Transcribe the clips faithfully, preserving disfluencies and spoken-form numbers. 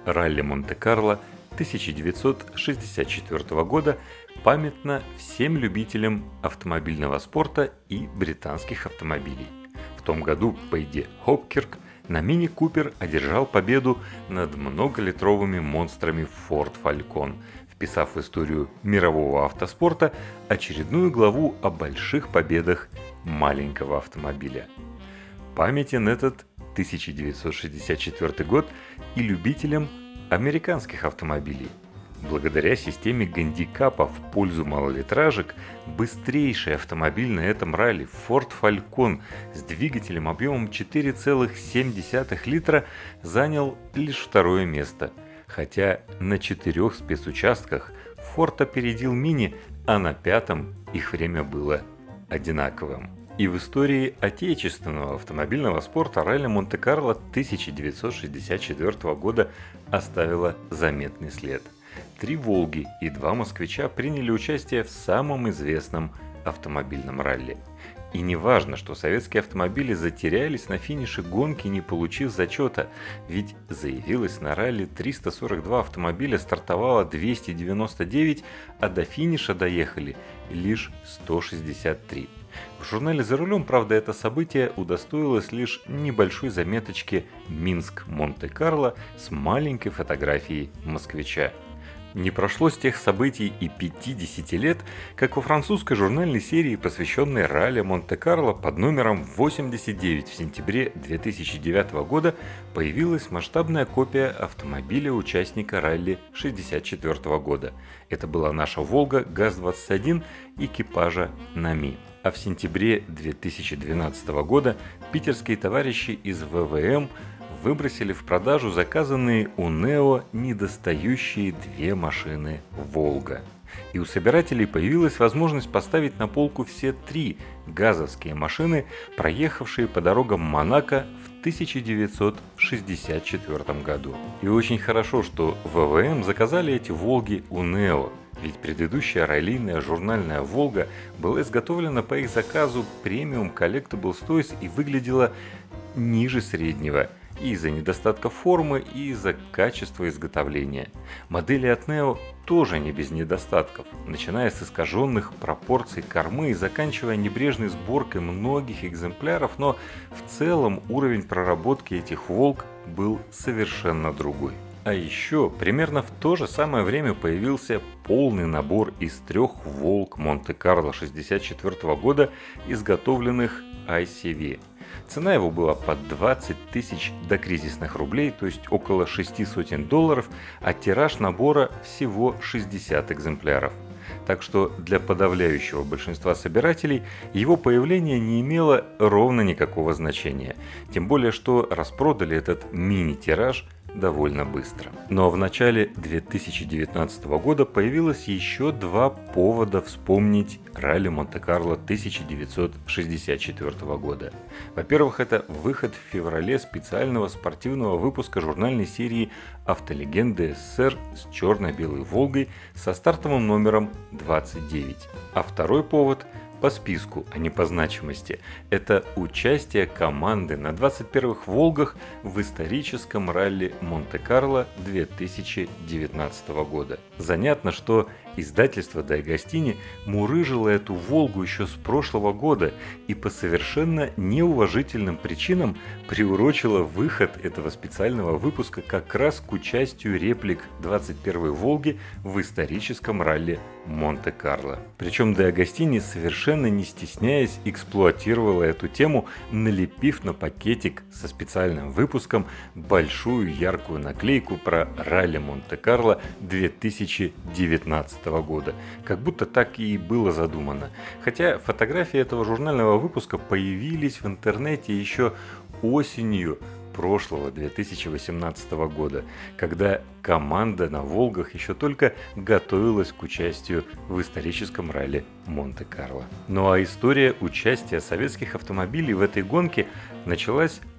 Ралли Монте-Карло тысяча девятьсот шестьдесят четвёртого года памятно всем любителям автомобильного спорта и британских автомобилей. В том году Пэдди Хопкирк на Мини Купер одержал победу над многолитровыми монстрами Ford Falcon, вписав в историю мирового автоспорта очередную главу о больших победах маленького автомобиля. Памятен этот тысяча девятьсот шестьдесят четвёртый год и любителям американских автомобилей. Благодаря системе гандикапа в пользу малолитражек, быстрейший автомобиль на этом ралли Ford Falcon с двигателем объемом четыре целых семь десятых литра занял лишь второе место, хотя на четырех спецучастках Ford опередил Mini, а на пятом их время было одинаковым. И в истории отечественного автомобильного спорта ралли Монте-Карло тысяча девятьсот шестьдесят четвёртого года оставило заметный след. Три «Волги» и два «Москвича» приняли участие в самом известном автомобильном ралли. И не важно, что советские автомобили затерялись на финише гонки, не получив зачета, ведь заявилось на ралли триста сорок два автомобиля, стартовало двести девяносто девять, а до финиша доехали лишь сто шестьдесят три. В журнале «За рулем», правда, это событие удостоилось лишь небольшой заметочки «Минск-Монте-Карло» с маленькой фотографией «Москвича». Не прошло с тех событий и пятидесяти лет, как во французской журнальной серии, посвященной ралли Монте-Карло под номером восемьдесят девять в сентябре две тысячи девятого года, появилась масштабная копия автомобиля участника ралли шестьдесят четвёртого года. Это была наша «Волга» ГАЗ двадцать один экипажа НАМИ. А в сентябре две тысячи двенадцатого года питерские товарищи из вэ вэ эм выбросили в продажу заказанные у НЕО недостающие две машины «Волга». И у собирателей появилась возможность поставить на полку все три газовские машины, проехавшие по дорогам Монако в тысяча девятьсот шестьдесят четвёртом году. И очень хорошо, что вэ вэ эм заказали эти «Волги» у НЕО, ведь предыдущая раллийная журнальная «Волга» была изготовлена по их заказу премиум Collectible Toys и выглядела ниже среднего и из-за недостатка формы, и из-за качества изготовления. Модели от НЕО тоже не без недостатков, начиная с искаженных пропорций кормы и заканчивая небрежной сборкой многих экземпляров, но в целом уровень проработки этих «Волг» был совершенно другой. А еще примерно в то же самое время появился полный набор из трех «Волг» Монте-Карло шестьдесят четвёртого года, изготовленных ай си ви. Цена его была под двадцать тысяч докризисных рублей, то есть около шести сотен долларов, а тираж набора всего шестьдесят экземпляров. Так что для подавляющего большинства собирателей его появление не имело ровно никакого значения. Тем более, что распродали этот мини-тираж довольно быстро. Но в начале две тысячи девятнадцатого года появилось еще два повода вспомнить ралли Монте-Карло тысяча девятьсот шестьдесят четвёртого года. Во-первых, это выход в феврале специального спортивного выпуска журнальной серии «Автолегенды СССР» с черно-белой «Волгой» со стартовым номером двадцать девять. А второй повод – по списку, а не по значимости. Это участие команды на двадцать первых «Волгах» в историческом ралли Монте-Карло две тысячи девятнадцатого года. Занятно, что издательство Де Агостини мурыжило эту «Волгу» еще с прошлого года и по совершенно неуважительным причинам приурочило выход этого специального выпуска как раз к участию реплик двадцать первой «Волги» в историческом ралли Монте-Карло. Причем Де Агостини, совершенно не стесняясь, эксплуатировала эту тему, налепив на пакетик со специальным выпуском большую яркую наклейку про ралли Монте-Карло две тысячи девятнадцатого года. Как будто так и было задумано. Хотя фотографии этого журнального выпуска появились в интернете еще осенью прошлого две тысячи восемнадцатого года, когда команда на «Волгах» еще только готовилась к участию в историческом ралли Монте-Карло. Ну а история участия советских автомобилей в этой гонке началась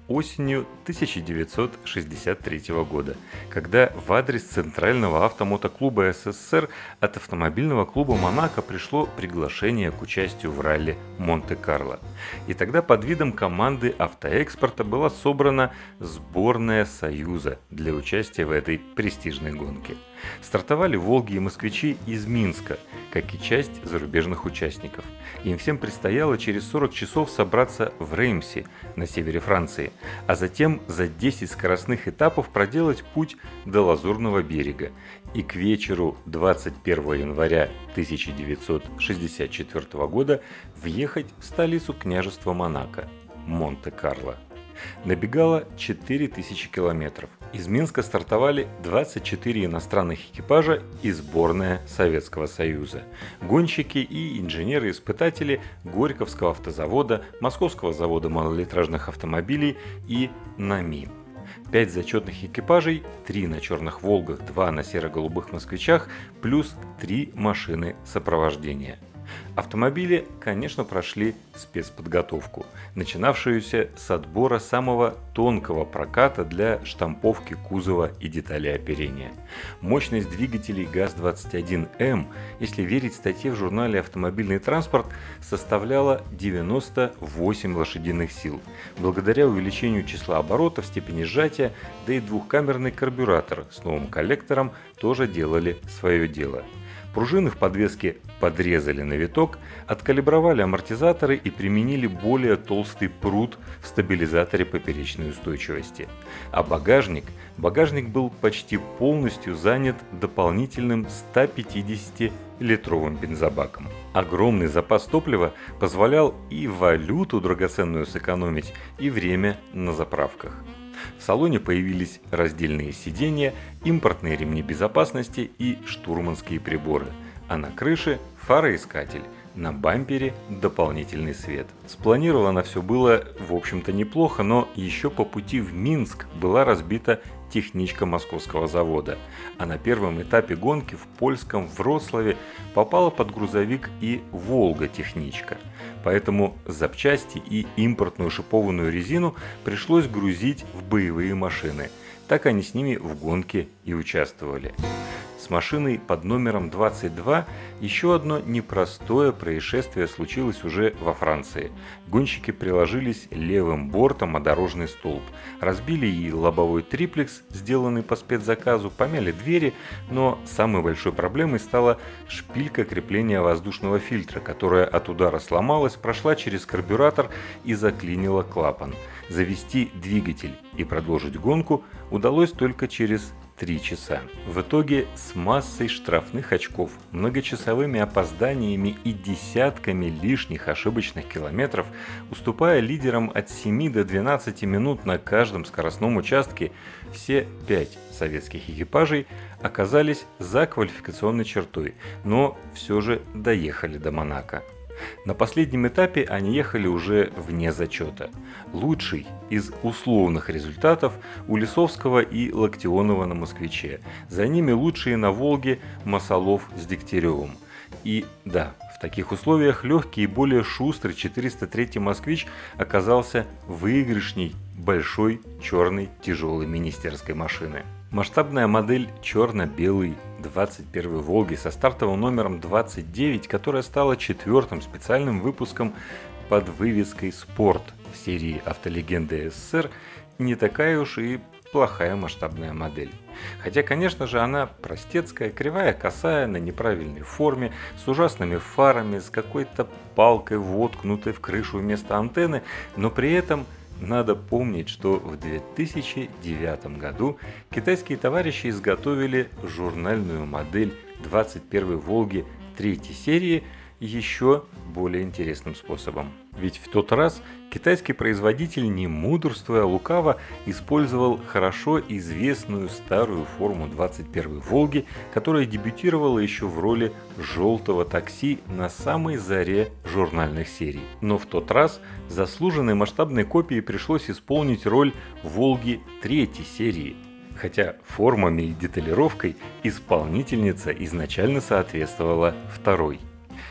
осенью тысяча девятьсот шестьдесят третьего года, когда в адрес Центрального автомотоклуба СССР от автомобильного клуба «Монако» пришло приглашение к участию в ралли Монте-Карло. И тогда под видом команды автоэкспорта была собрана сборная Союза для участия в этой престижной гонке. Стартовали «Волги» и «Москвичи» из Минска, как и часть зарубежных участников. Им всем предстояло через сорок часов собраться в Реймсе на севере Франции, а затем за десять скоростных этапов проделать путь до Лазурного берега и к вечеру двадцать первого января тысяча девятьсот шестьдесят четвёртого года въехать в столицу княжества Монако – Монте-Карло. Набегало четыре тысячи километров. Из Минска стартовали двадцать четыре иностранных экипажа и сборная Советского Союза. Гонщики и инженеры-испытатели Горьковского автозавода, Московского завода малолитражных автомобилей и НАМИ. Пять зачетных экипажей, три на черных «Волгах», два на серо-голубых «Москвичах», плюс три машины сопровождения. Автомобили, конечно, прошли спецподготовку, начинавшуюся с отбора самого тонкого проката для штамповки кузова и деталей оперения. Мощность двигателей ГАЗ двадцать один эм, если верить статье в журнале «Автомобильный транспорт», составляла девяносто восемь лошадиных сил, благодаря увеличению числа оборотов, степени сжатия, да и двухкамерный карбюратор с новым коллектором тоже делали свое дело. Пружины в подвеске подрезали на виток, откалибровали амортизаторы и применили более толстый прут в стабилизаторе поперечной устойчивости. А багажник? Багажник был почти полностью занят дополнительным ста пятидесятилитровым бензобаком. Огромный запас топлива позволял и валюту драгоценную сэкономить, и время на заправках. В салоне появились раздельные сиденья, импортные ремни безопасности и штурманские приборы, а на крыше фароискатель, на бампере дополнительный свет. Спланировано все было, в общем-то, неплохо, но еще по пути в Минск была разбита техничка московского завода, а на первом этапе гонки в польском Вроцлаве попала под грузовик и «Волга-техничка». Поэтому запчасти и импортную шипованную резину пришлось грузить в боевые машины. Так они с ними в гонке и участвовали. С машиной под номером двадцать два еще одно непростое происшествие случилось уже во Франции. Гонщики приложились левым бортом о дорожный столб, разбили и лобовой триплекс, сделанный по спецзаказу, помяли двери, но самой большой проблемой стала шпилька крепления воздушного фильтра, которая от удара сломалась, прошла через карбюратор и заклинила клапан. Завести двигатель и продолжить гонку удалось только через три часа. В итоге с массой штрафных очков, многочасовыми опозданиями и десятками лишних ошибочных километров, уступая лидерам от семи до двенадцати минут на каждом скоростном участке, все пять советских экипажей оказались за квалификационной чертой, но все же доехали до Монако. На последнем этапе они ехали уже вне зачета. Лучший из условных результатов у Лисовского и Локтионова на «Москвиче». За ними лучшие на «Волге» Масолов с Дегтяревым. И да, в таких условиях легкий и более шустрый четыреста третий «Москвич» оказался выигрышней большой черной тяжелой министерской машины. Масштабная модель черно-белой двадцать первой «Волги» со стартовым номером двадцать девять, которая стала четвертым специальным выпуском под вывеской «Спорт» в серии «Автолегенды СССР», не такая уж и плохая масштабная модель. Хотя, конечно же, она простецкая, кривая, косая, на неправильной форме, с ужасными фарами, с какой-то палкой, воткнутой в крышу вместо антенны, но при этом надо помнить, что в две тысячи девятом году китайские товарищи изготовили журнальную модель двадцать первой «Волги» третьей серии еще более интересным способом. Ведь в тот раз китайский производитель, не мудрствуя лукаво, использовал хорошо известную старую форму двадцать первой «Волги», которая дебютировала еще в роли желтого такси на самой заре журнальных серий. Но в тот раз заслуженной масштабной копии пришлось исполнить роль «Волги» третьей серии, хотя формами и деталировкой исполнительница изначально соответствовала второй.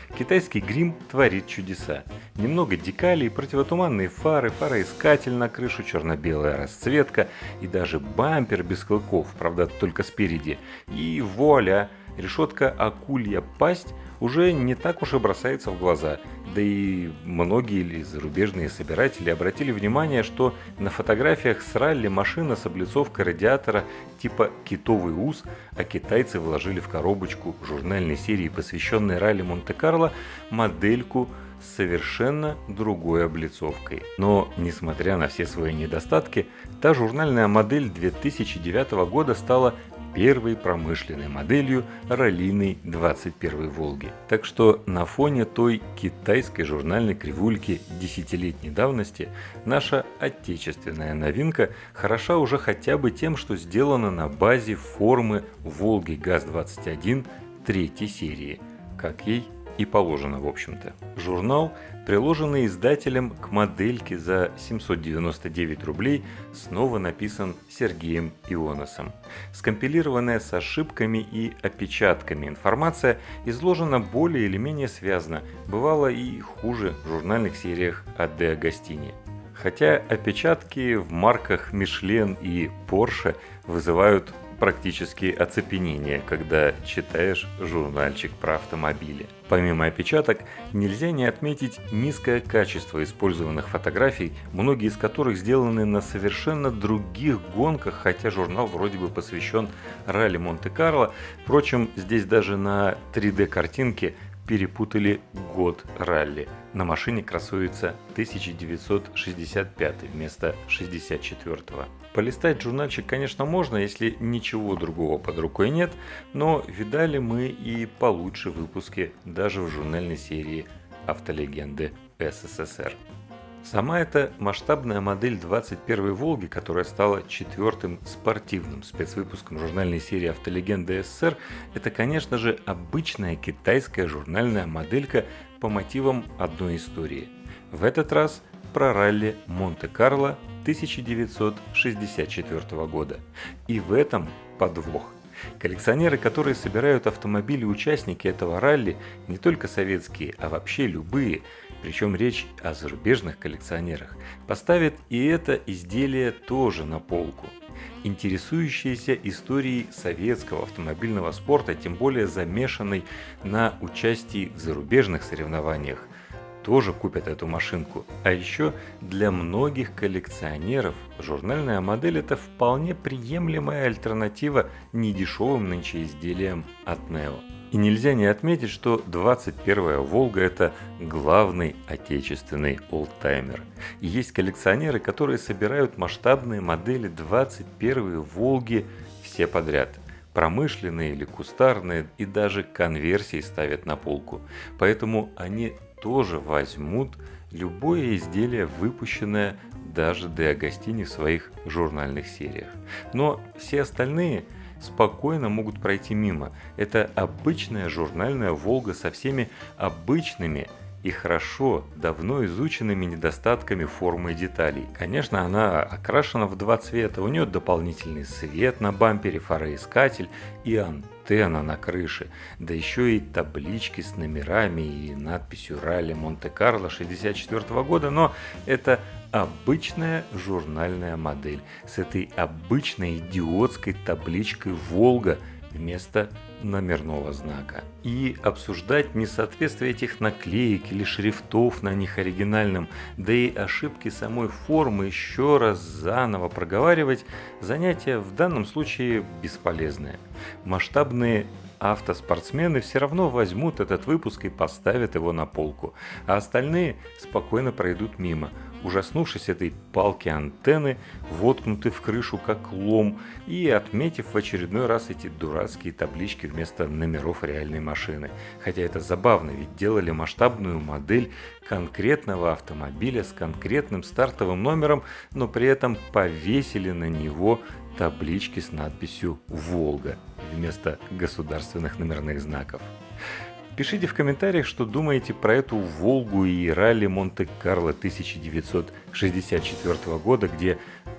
Китайский грим творит чудеса. Немного декалей, противотуманные фары, фароискатель на крышу, черно-белая расцветка и даже бампер без клыков, правда только спереди. И вуаля! Решетка «Акулья пасть» уже не так уж и бросается в глаза. Да и многие ли зарубежные собиратели обратили внимание, что на фотографиях с ралли машина с облицовкой радиатора типа «Китовый ус», а китайцы вложили в коробочку журнальной серии, посвященной ралли Монте-Карло, модельку с совершенно другой облицовкой. Но, несмотря на все свои недостатки, та журнальная модель две тысячи девятого года стала первой промышленной моделью раллийной двадцать первой «Волги». Так что на фоне той китайской журнальной кривульки десятилетней давности наша отечественная новинка хороша уже хотя бы тем, что сделана на базе формы «Волги ГАЗ двадцать один» третьей серии, как ей и положено в общем-то. Журнал, приложенный издателем к модельке за семьсот девяносто девять рублей, снова написан Сергеем Ионосом. Скомпилированная с ошибками и опечатками информация изложена более или менее связно, бывало и хуже в журнальных сериях от Де Агостини. Хотя опечатки в марках Michelin и Porsche вызывают практически оцепенение, когда читаешь журнальчик про автомобили. Помимо опечаток, нельзя не отметить низкое качество использованных фотографий, многие из которых сделаны на совершенно других гонках, хотя журнал вроде бы посвящен ралли Монте-Карло. Впрочем, здесь даже на три дэ картинке перепутали год ралли. На машине красуется тысяча девятьсот шестьдесят пятый вместо шестьдесят четвёртого. Полистать журнальчик, конечно, можно, если ничего другого под рукой нет, но видали мы и получше выпуски даже в журнальной серии «Автолегенды СССР». Сама эта масштабная модель двадцать первой «Волги», которая стала четвертым спортивным спецвыпуском журнальной серии «Автолегенды СССР», это, конечно же, обычная китайская журнальная моделька по мотивам одной истории. В этот раз про ралли Монте-Карло тысяча девятьсот шестьдесят четвёртого года. И в этом подвох. Коллекционеры, которые собирают автомобили участники этого ралли, не только советские, а вообще любые, причем речь о зарубежных коллекционерах, поставят и это изделие тоже на полку. Интересующиеся историей советского автомобильного спорта, тем более замешанной на участии в зарубежных соревнованиях, тоже купят эту машинку. А еще для многих коллекционеров журнальная модель – это вполне приемлемая альтернатива недешевым нынче изделиям от Нео. И нельзя не отметить, что двадцать первая «Волга» – это главный отечественный олдтаймер. И есть коллекционеры, которые собирают масштабные модели двадцать первой «Волги» все подряд. Промышленные или кустарные, и даже конверсии ставят на полку. Поэтому они тоже возьмут любое изделие, выпущенное даже Де Агостини в своих журнальных сериях. Но все остальные спокойно могут пройти мимо. Это обычная журнальная «Волга» со всеми обычными и хорошо, давно изученными недостатками формы и деталей. Конечно, она окрашена в два цвета, у нее дополнительный свет на бампере, фароискатель и антенна на крыше, да еще и таблички с номерами и надписью «Ралли Монте-Карло шестьдесят четвёртого года», но это обычная журнальная модель с этой обычной идиотской табличкой «Волга» вместо номерного знака. И обсуждать несоответствие этих наклеек или шрифтов на них оригинальным, да и ошибки самой формы еще раз заново проговаривать, занятие в данном случае бесполезное. Масштабные автоспортсмены все равно возьмут этот выпуск и поставят его на полку, а остальные спокойно пройдут мимо, ужаснувшись этой палки антенны, воткнутой в крышу как лом, и отметив в очередной раз эти дурацкие таблички вместо номеров реальной машины. Хотя это забавно, ведь делали масштабную модель конкретного автомобиля с конкретным стартовым номером, но при этом повесили на него таблички с надписью «Волга» вместо государственных номерных знаков. Пишите в комментариях, что думаете про эту «Волгу» и ралли Монте-Карло тысяча девятьсот шестьдесят четвёртого года, где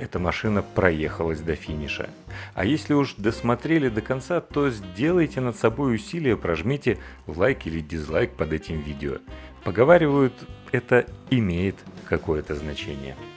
эта машина проехалась до финиша. А если уж досмотрели до конца, то сделайте над собой усилие, прожмите лайк или дизлайк под этим видео. Поговаривают, это имеет какое-то значение.